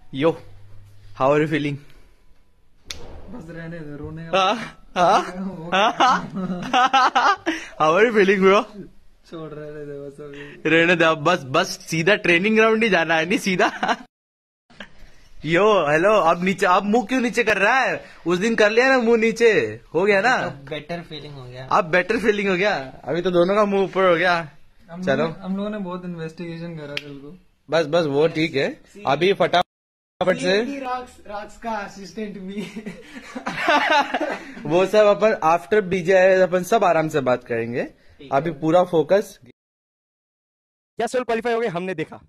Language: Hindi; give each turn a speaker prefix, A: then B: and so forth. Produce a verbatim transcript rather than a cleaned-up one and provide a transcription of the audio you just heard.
A: Yo, how are you feeling?
B: बस रहने दे, रोने
A: how are you feeling bro?
B: छोड़, रहने दे बस अभी,
A: रहने दे अब, बस बस सीधा ट्रेनिंग ग्राउंड नहीं जाना है, नहीं सीधा। यो हेलो, अब नीचे, अब मुंह क्यों नीचे कर रहा है? उस दिन कर लिया ना मुंह नीचे, हो गया ना?
B: तो बेटर फीलिंग हो गया।
A: अब बेटर फीलिंग हो गया, अभी तो दोनों का मुंह ऊपर हो गया।
B: हम
A: चलो,
B: लोग- हम लोगों ने बहुत इन्वेस्टिगेशन करा कल को।
A: बस बस वो ठीक है, अभी फटाफट से
B: राक्स का असिस्टेंट भी
A: वो सब अपन आफ्टर बीजे आए अपन सब आराम से बात करेंगे। अभी पूरा फोकस, क्या सोल क्वालिफाई हो गए हमने देखा।